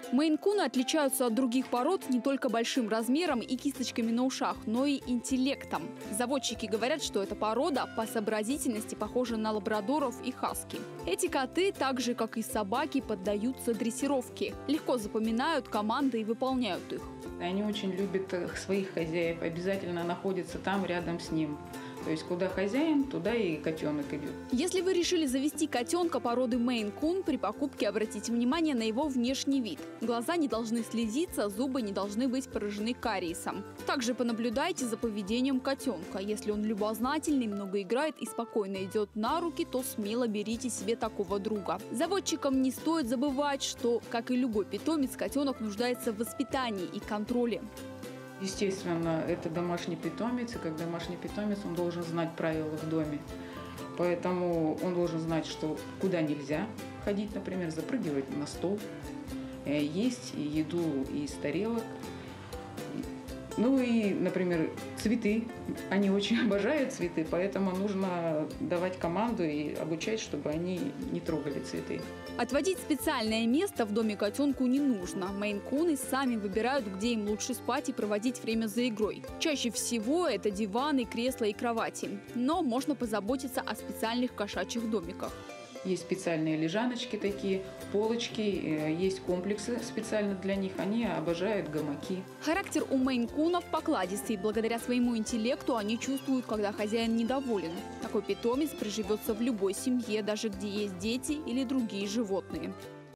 Мейн-куны отличаются от других пород не только большим размером и кисточками на ушах, но и интеллектом. Заводчики говорят, что эта порода по сообразительности похожа на лабрадоров и хаски. Эти коты, так же как и собаки, поддаются дрессировке, легко запоминают команды и выполняют их. Они очень любят своих хозяев, обязательно находятся там рядом с ним. То есть куда хозяин, туда и котенок идет. Если вы решили завести котенка породы Мейн-кун, при покупке обратите внимание на его внешний вид. Глаза не должны слезиться, зубы не должны быть поражены кариесом. Также понаблюдайте за поведением котенка. Если он любознательный, много играет и спокойно идет на руки, то смело берите себе такого друга. Заводчикам не стоит забывать, что, как и любой питомец, котенок нуждается в воспитании и контроле. Естественно, это домашний питомец, и как домашний питомец он должен знать правила в доме. Поэтому он должен знать, что куда нельзя ходить, например, запрыгивать на стол, есть еду из тарелок. Ну и, например, цветы. Они очень обожают цветы, поэтому нужно давать команду и обучать, чтобы они не трогали цветы. Отводить специальное место в доме котенку не нужно. Мейн-куны сами выбирают, где им лучше спать и проводить время за игрой. Чаще всего это диваны, кресла и кровати. Но можно позаботиться о специальных кошачьих домиках. Есть специальные лежаночки такие, полочки, есть комплексы специально для них. Они обожают гамаки. Характер у мейн-кунов покладистый. Благодаря своему интеллекту они чувствуют, когда хозяин недоволен. Такой питомец приживется в любой семье, даже где есть дети или другие животные.